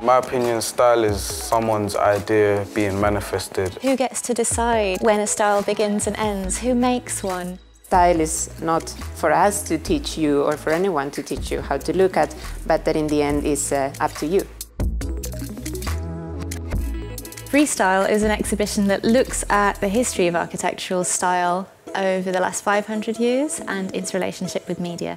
My opinion, style is someone's idea being manifested. Who gets to decide when a style begins and ends? Who makes one? Style is not for us to teach you or for anyone to teach you how to look at, but that in the end is up to you. Freestyle is an exhibition that looks at the history of architectural style over the last 500 years and its relationship with media.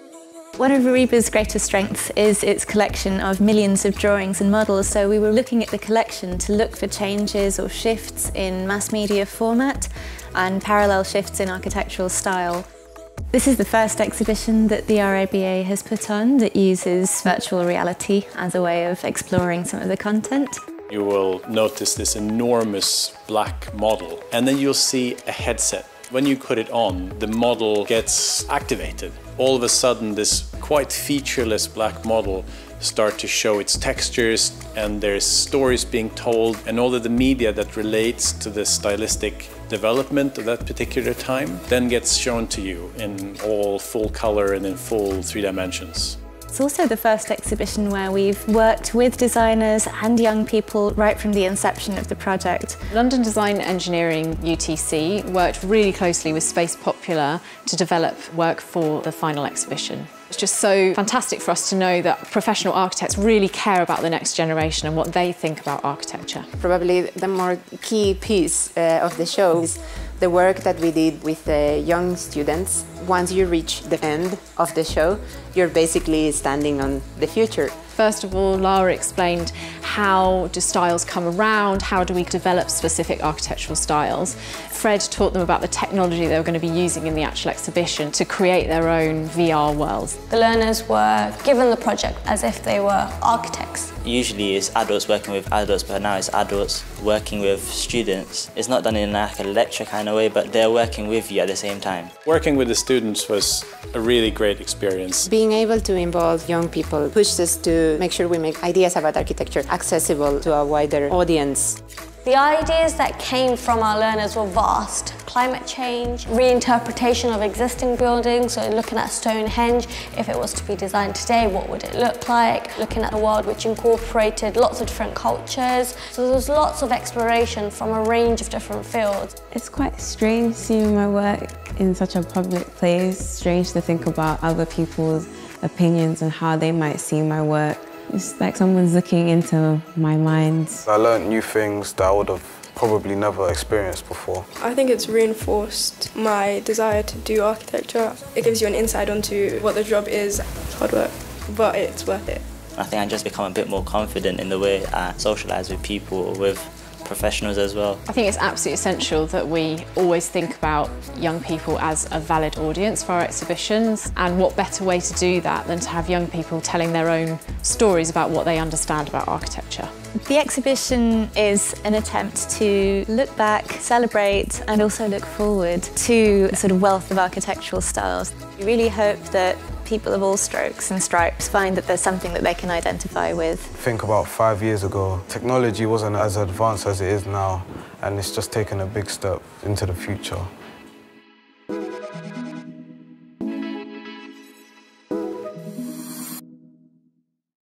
One of Ariba's greatest strengths is its collection of millions of drawings and models, so we were looking at the collection to look for changes or shifts in mass media format and parallel shifts in architectural style. This is the first exhibition that the RIBA has put on that uses virtual reality as a way of exploring some of the content. You will notice this enormous black model, and then you'll see a headset. When you put it on, the model gets activated. All of a sudden, this quite featureless black model start to show its textures, and there's stories being told, and all of the media that relates to the stylistic development of that particular time then gets shown to you in all full color and in full 3 dimensions. It's also the first exhibition where we've worked with designers and young people right from the inception of the project. London Design Engineering UTC worked really closely with Space Popular to develop work for the final exhibition. It's just so fantastic for us to know that professional architects really care about the next generation and what they think about architecture. Probably the more key piece of the show is the work that we did with young students. Once you reach the end of the show, you're basically standing on the future. First of all, Lara explained how do styles come around, how do we develop specific architectural styles. Fred taught them about the technology they were going to be using in the actual exhibition to create their own VR worlds. The learners were given the project as if they were architects. Usually it's adults working with adults, but now it's adults working with students. It's not done in like a lecture kind of way, but they're working with you at the same time. Working with the students was a really great experience. Being able to involve young people pushed us to make sure we make ideas about architecture accessible to a wider audience. The ideas that came from our learners were vast. Climate change, reinterpretation of existing buildings, so looking at Stonehenge, if it was to be designed today, what would it look like? Looking at a world which incorporated lots of different cultures. So there was lots of exploration from a range of different fields. It's quite strange seeing my work in such a public place. Strange to think about other people's opinions and how they might see my work. It's like someone's looking into my mind. I learned new things that I would have probably never experienced before. I think it's reinforced my desire to do architecture. It gives you an insight onto what the job is. It's hard work, but it's worth it. I think I just become a bit more confident in the way I socialise with people, with professionals as well. I think it's absolutely essential that we always think about young people as a valid audience for our exhibitions, and what better way to do that than to have young people telling their own stories about what they understand about architecture. The exhibition is an attempt to look back, celebrate and also look forward to a sort of wealth of architectural styles. We really hope that people of all strokes and stripes find that there's something that they can identify with. Think about 5 years ago, technology wasn't as advanced as it is now, and it's just taken a big step into the future.